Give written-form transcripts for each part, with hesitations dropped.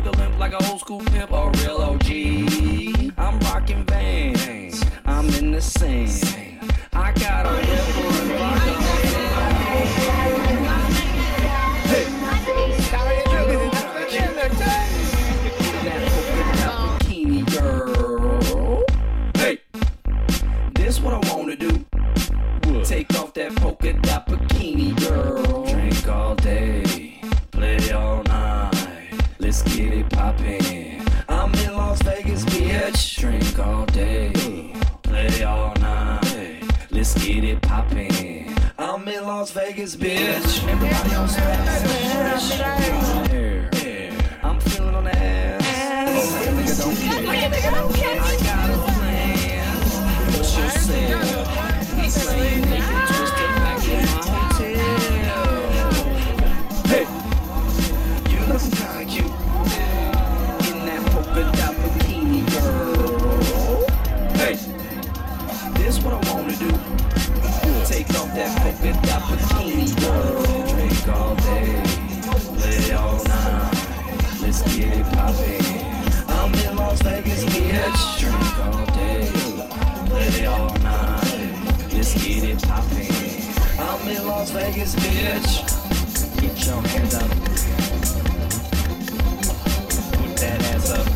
a limp like an old school pimp, a real OG. I'm rocking Vans, I'm in the scene. I got a ripple and vodka. Hey, that bikini girl. Hey, this what I wanna do. Take off that polka dot bikini, girl. Drink all day, play all night. Let's get it poppin'. I'm in Las Vegas, bitch. Drink all day, play all night. Let's get it poppin'. I'm in Las Vegas, bitch. Everybody on Spanish. I'm feeling on the ass. Oh, nigga don't care. I got a plan. What's your say? Saying they can twist it back in my hotel. Hey, you lookin' kinda cute in that polka dot bikini, girl. Hey, this what I wanna do. Take off that polka dot bikini, girl. Drink all day, play all night. Let's get it poppin'. I'm in Las Vegas, bitch. Drink all day, play all night. Let's get it poppin'. I'm in Las Vegas, bitch. Get your hands up. Put that ass up.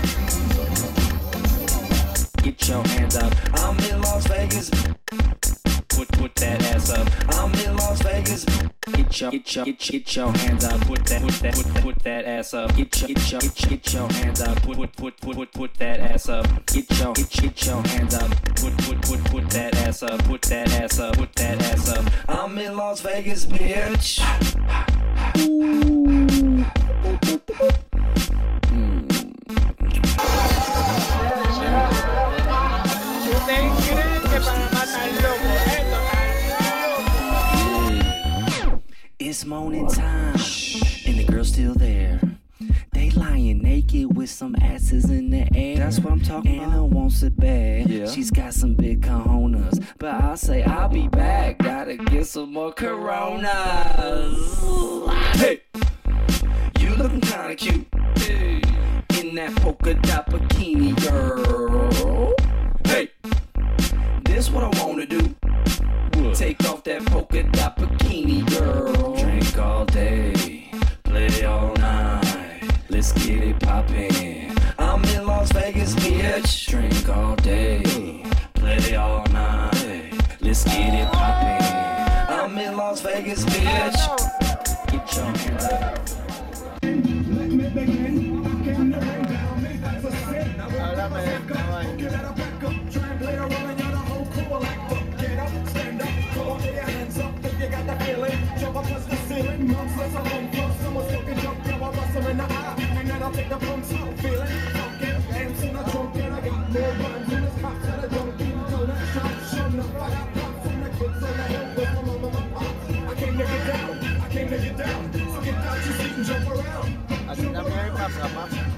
Get your hands up. I'm in Las Vegas. Put that ass up. I'm in Las Vegas. Get your hands up. Put that ass up. Get your hands up. Put that ass up. Get your hands up. Put that ass up. Put that ass up. Put that ass up. I'm in Las Vegas, bitch. It's morning time, and the girl's still there. They lying naked with some asses in the air. That's what I'm talking about. Anna wants it bad. Yeah. She's got some big cojones, but I say I'll be back. Gotta get some more Coronas. Hey, you looking kinda cute in that polka dot bikini, girl. Hey, this what I wanna do. Take off that polka dot bikini, girl. Drink all day, play all night. Let's get it poppin'. I'm in Las Vegas, bitch. Drink all day, play all night. Let's get it poppin'. I'm in Las Vegas, bitch. Get your hands up. Take the pumps out, feeling fucking dance in a trunk, and I got more buns in this cops that I don't keep doing that shop. Shutting up, I got pops and the kids on the hill with my mama and pops. I came to get down, I came to get down. So get out your seat and jump around. Así también hay pasa,